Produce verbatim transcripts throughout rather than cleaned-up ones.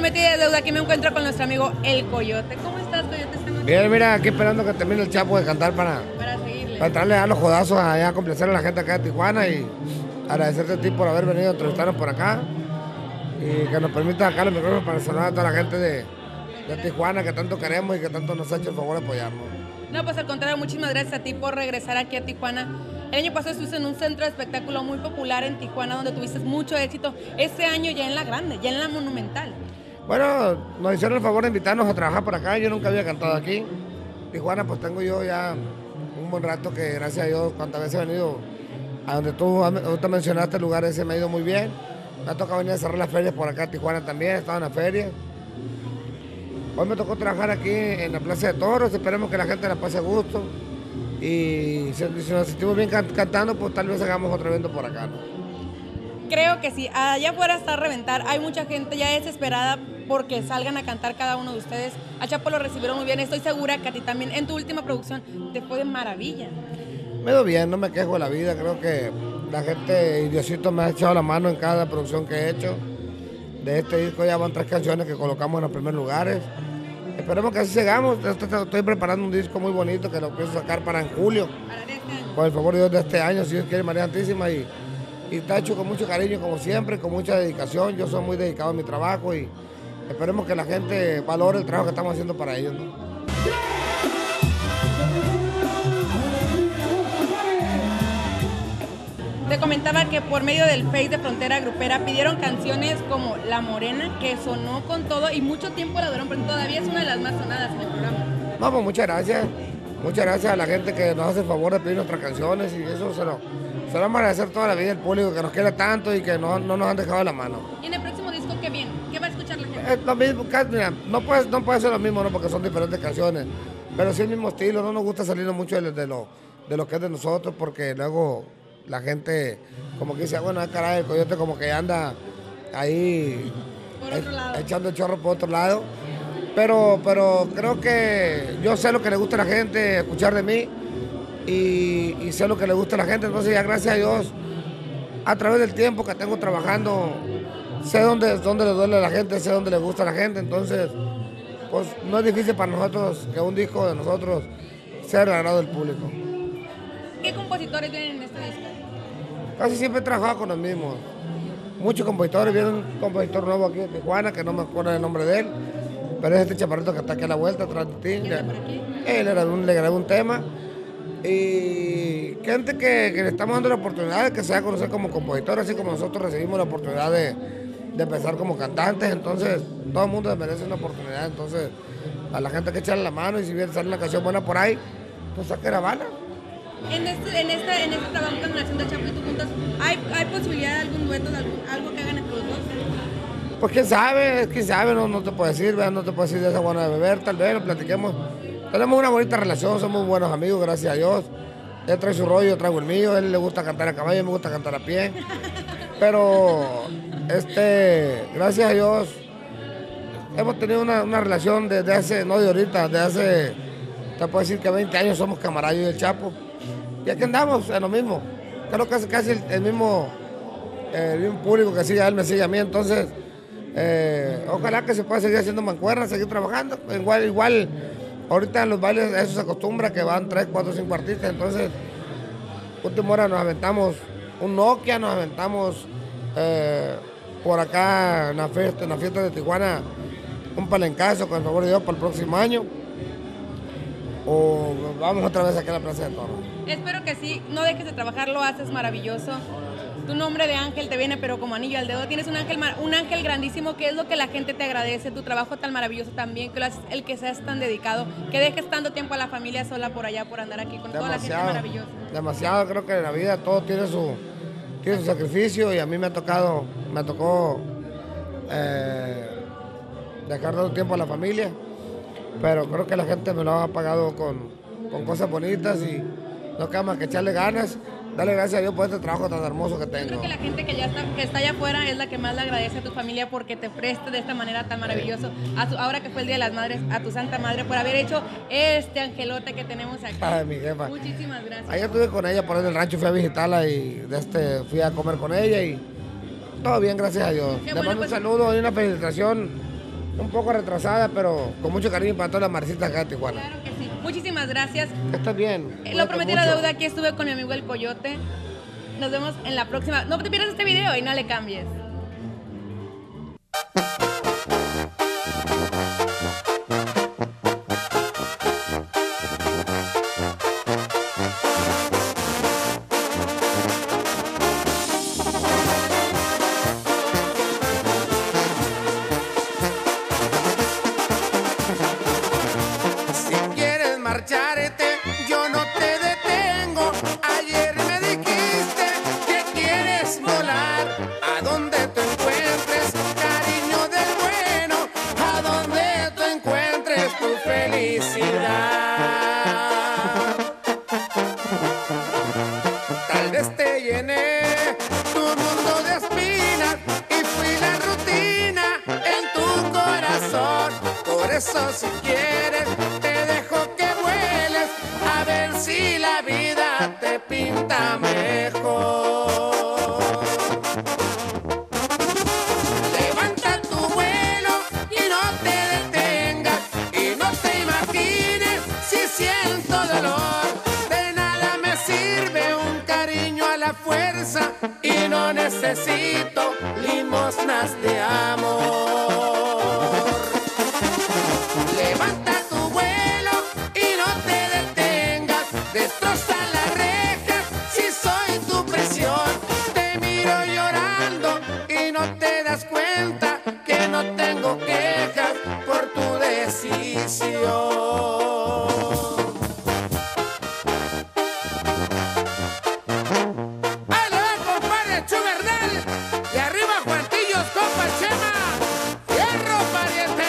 prometida es deuda. Aquí me encuentro con nuestro amigo El Coyote. ¿Cómo estás, Coyote, esta noche? Bien, mira, aquí esperando que termine el Chapo de cantar para, Para seguirle. para entrarle a los jodazos allá a complacer a la gente acá de Tijuana y agradecerte a ti por haber venido a entrevistarnos por acá y que nos permita acá los micrófonos para saludar a toda la gente de, de Tijuana que tanto queremos y que tanto nos ha hecho el favor de apoyarnos. No, pues al contrario, muchísimas gracias a ti por regresar aquí a Tijuana. El año pasado estuviste en un centro de espectáculo muy popular en Tijuana donde tuviste mucho éxito. Este año ya en la grande, ya en la Monumental. Bueno, nos hicieron el favor de invitarnos a trabajar por acá. Yo nunca había cantado aquí. Tijuana, pues tengo yo ya un buen rato que, gracias a Dios, cuantas veces he venido a donde tú, tú te mencionaste, el lugar ese me ha ido muy bien. Me ha tocado venir a cerrar las ferias por acá en Tijuana también, he estado en la feria. Hoy me tocó trabajar aquí en la Plaza de Toros, esperemos que la gente la pase a gusto. Y si, si nos sentimos bien can, cantando, pues tal vez hagamos otro evento por acá, ¿no? Creo que sí, allá afuera está a reventar, hay mucha gente ya desesperada porque salgan a cantar cada uno de ustedes. A Chapo lo recibieron muy bien, estoy segura que a ti también, en tu última producción, te fue de maravilla. Me dio bien, no me quejo de la vida, creo que la gente y Diosito me ha echado la mano en cada producción que he hecho. De este disco ya van tres canciones que colocamos en los primeros lugares. Esperemos que así sigamos. Estoy preparando un disco muy bonito que lo pienso sacar para en julio. Para este año. Con el favor de Dios de este año, si Dios quiere, María Santísima. Y, y está hecho con mucho cariño, como siempre, con mucha dedicación. Yo soy muy dedicado a mi trabajo y esperemos que la gente valore el trabajo que estamos haciendo para ellos, ¿no? Te comentaba que por medio del Face de Frontera Grupera pidieron canciones como La Morena, que sonó con todo y mucho tiempo la duraron, pero todavía es una de las más sonadas en el programa. No, pues muchas gracias. Muchas gracias a la gente que nos hace el favor de pedir nuestras canciones y eso se lo, se lo vamos a agradecer toda la vida al público que nos quiere tanto y que no, no nos han dejado la mano. ¿Y en el próximo disco qué viene? ¿Qué va a escuchar la gente? Es lo mismo, mira, no puede, no puede ser lo mismo, ¿no? Porque son diferentes canciones, pero sí el mismo estilo. No nos gusta salirnos mucho de, de, lo, de lo que es de nosotros porque luego la gente como que dice, bueno, caray, el Coyote como que anda ahí Por otro lado. echando el chorro por otro lado. Pero, pero creo que yo sé lo que le gusta a la gente escuchar de mí y, y sé lo que le gusta a la gente. Entonces ya gracias a Dios, a través del tiempo que tengo trabajando, sé dónde, dónde le duele a la gente, sé dónde le gusta a la gente. Entonces, pues no es difícil para nosotros que un disco de nosotros sea el agrado del público. ¿Qué compositores vienen en este disco? Casi siempre he trabajado con los mismos. Muchos compositores, viene un compositor nuevo aquí de Tijuana, que no me acuerdo el nombre de él, pero es este chaparrito que está aquí a la vuelta, atrás de ti. ¿Quién está por aquí? Él era un, le grabé un tema. Y gente que, que le estamos dando la oportunidad de que se haga conocer como compositor, así como nosotros recibimos la oportunidad de, de empezar como cantantes. Entonces, todo el mundo merece una oportunidad. Entonces, a la gente que echarle la mano y si bien sale una canción buena por ahí, pues saque la bala. En este, en este, en este trabajo con la de Chapo y tú juntos, ¿hay, ¿hay posibilidad de algún dueto, de algún, algo que hagan entre los dos? Pues quién sabe, quién sabe, no, no te puedo decir, ¿verdad? No te puedo decir de esa buena de beber, tal vez lo platiquemos. Tenemos una bonita relación, somos buenos amigos, gracias a Dios. Él trae su rollo, yo traigo el mío, a él le gusta cantar a caballo, a mí me gusta cantar a pie. Pero, este, gracias a Dios, hemos tenido una, una relación desde hace, no de ahorita, desde hace, te puedo decir que veinte años somos camaradas y el Chapo. Y aquí andamos, en lo mismo. Creo que es casi el, el mismo, el mismo público que sigue a él, me sigue a mí, entonces, eh, ojalá que se pueda seguir haciendo mancuernas, seguir trabajando. Igual, igual, ahorita en los bailes eso se acostumbra que van tres, cuatro, cinco artistas, entonces, última hora nos aventamos un Nokia, nos aventamos eh, por acá en la, fiesta, en la fiesta de Tijuana, un palencazo, con el favor de Dios, para el próximo año. O vamos otra vez aquí a la Plaza de Toros. Espero que sí, no dejes de trabajar, lo haces maravilloso. Tu nombre de ángel te viene pero como anillo al dedo. Tienes un ángel, un ángel grandísimo, que es lo que la gente te agradece. Tu trabajo tan maravilloso también, que lo haces, el que seas tan dedicado, que dejes tanto tiempo a la familia sola por allá, por andar aquí con demasiado, toda la gente maravillosa. Demasiado, creo que en la vida todo tiene su, tiene su sacrificio y a mí me ha tocado, me tocó eh, dejar todo el tiempo a la familia. Pero creo que la gente me lo ha pagado con, con cosas bonitas y no queda más que echarle ganas, darle gracias a Dios por este trabajo tan hermoso que tengo. Yo creo que la gente que ya está, que está allá afuera es la que más le agradece a tu familia porque te preste de esta manera tan maravillosa, a su, ahora que fue el Día de las Madres, a tu Santa Madre por haber hecho este angelote que tenemos aquí. Ay, mi jefa. Muchísimas gracias. Ayer estuve con ella por ahí en el rancho, fui a visitarla y de este, fui a comer con ella y todo bien, gracias a Dios. Qué Le bueno, mando pues, un saludo y una felicitación un poco retrasada, pero con mucho cariño para todas las marcitas acá de Tijuana. Claro que sí. Muchísimas gracias. Estás bien. Eh, Lo prometí la deuda, aquí estuve con mi amigo el Coyote. Nos vemos en la próxima. No te pierdas este video y no le cambies. Marcharte, yo no te detengo. Ayer me dijiste que quieres volar. A donde tú encuentres cariño del bueno, a donde tú encuentres tu felicidad. Tal vez te llené tu mundo de espinas y fui la rutina en tu corazón. Por eso si quieres te dejo que vueles, a ver si la vida te pinta mejor. Levanta tu vuelo y no te detengas, y no te imagines si siento dolor. De nada me sirve un cariño a la fuerza, y no necesito limosnas de amor. Levanta tu vuelo y no te detengas, destroza la reja si soy tu presión. Te miro llorando y no te das cuenta que no tengo quejas por tu decisión. ¡Ahí le va, compadre Chugardal! ¡Y arriba Juantillos, compa Chema! ¡Fierro, pariente!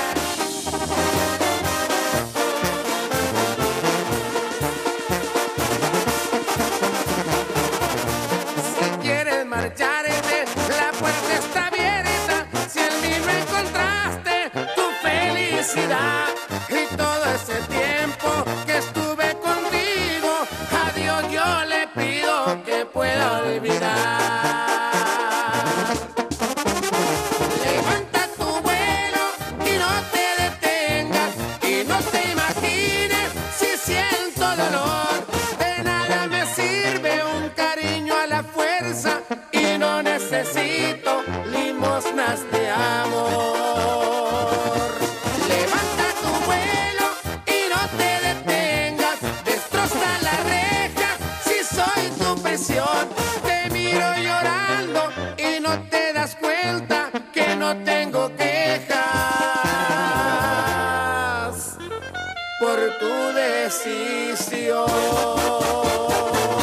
Marcharte, la puerta está abierta. Si en mí no encontraste tu felicidad, y todo ese tiempo que estuve contigo, a Dios yo le pido que pueda olvidar. Levanta tu vuelo y no te detengas, y no te imagines si siento dolor. De nada me sirve un cariño a la fuerza, y no necesito limosnas de amor. Levanta tu vuelo y no te detengas, destroza la reja si soy tu prisión. Te miro llorando y no te das cuenta que no tengo quejas por tu decisión.